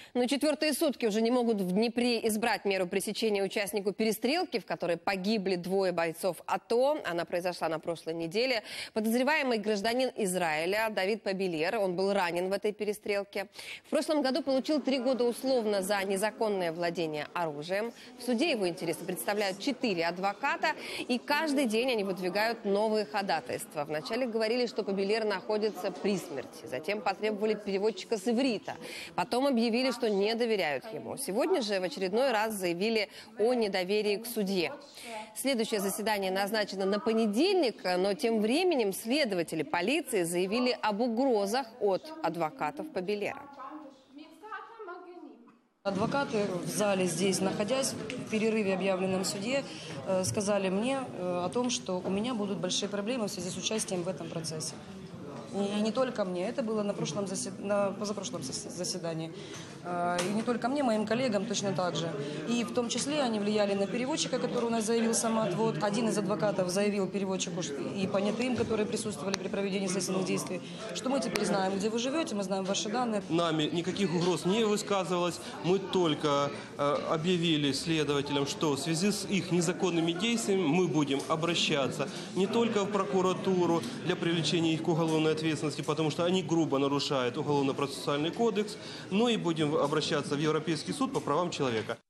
Но четвертые сутки уже не могут в Днепре избрать меру пресечения участнику перестрелки, в которой погибли двое бойцов АТО. Она произошла на прошлой неделе. Подозреваемый гражданин Израиля Давид Пабелер. Он был ранен в этой перестрелке. В прошлом году получил 3 года условно за незаконное владение оружием. В суде его интересы представляют 4 адвоката. И каждый день они выдвигают новые ходатайства. Вначале говорили, что Пабелер находится при смерти. Затем потребовали переводчика с иврита. Потом объявили, что не доверяют ему. Сегодня же в очередной раз заявили о недоверии к судье. Следующее заседание назначено на понедельник, но тем временем следователи полиции заявили об угрозах от адвокатов Пабелера. Адвокаты в зале здесь, находясь в перерыве, объявленном в суде, сказали мне о том, что у меня будут большие проблемы в связи с участием в этом процессе. И не только мне, это было на позапрошлом заседании. И не только мне, моим коллегам точно так же. И в том числе они влияли на переводчика, который у нас заявил самоотвод. Один из адвокатов заявил переводчику и понятым, которые присутствовали при проведении следственных действий, что мы теперь знаем, где вы живете, мы знаем ваши данные. Нами никаких угроз не высказывалось. Мы только объявили следователям, что в связи с их незаконными действиями мы будем обращаться не только в прокуратуру для привлечения их к уголовной ответственности, потому что они грубо нарушают Уголовно-процессуальный кодекс, но и будем обращаться в Европейский суд по правам человека.